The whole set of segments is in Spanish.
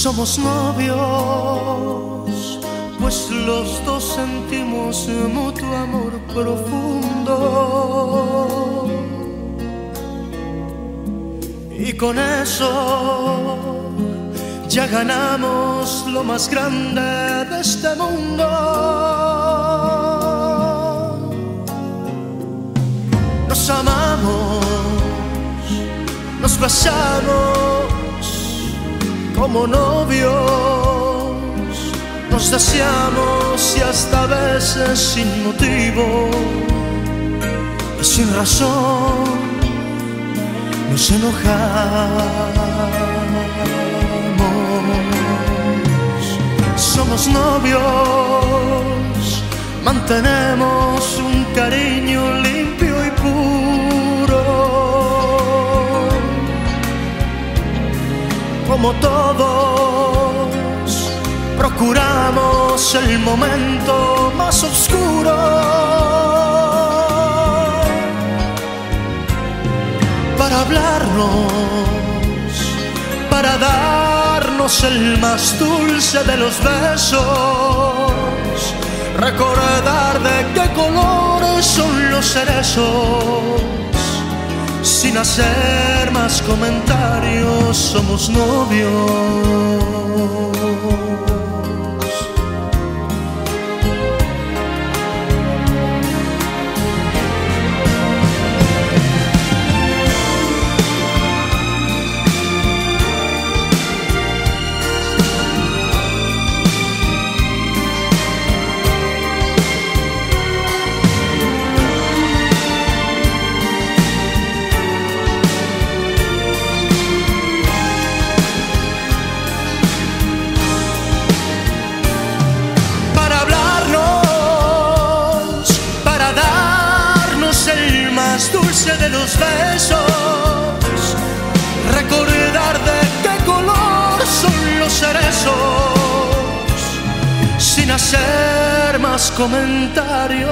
Somos novios, pues los dos sentimos mutuo amor profundo. Y con eso ya ganamos lo más grande de este mundo. Nos amamos, nos besamos como novios, nos deseamos y hasta a veces sin motivo y sin razón nos enojamos. Somos novios, mantenemos un cariño limpio y puro. Como todos, procuramos el momento más oscuro para hablarnos, para darnos el más dulce de los besos, recordar de qué colores son los cerezos. Sin hacer más comentarios, somos novios. Dulce de los besos, recordar de qué color son los cerezos, sin hacer más comentarios,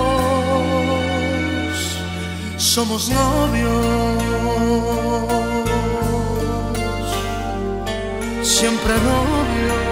somos novios, siempre novios.